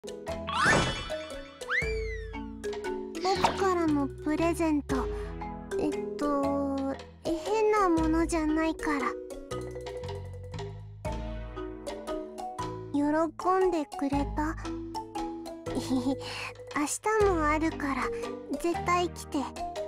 僕からのプレゼント、変なものじゃないから。喜んでくれた？明日もあるから絶対来て。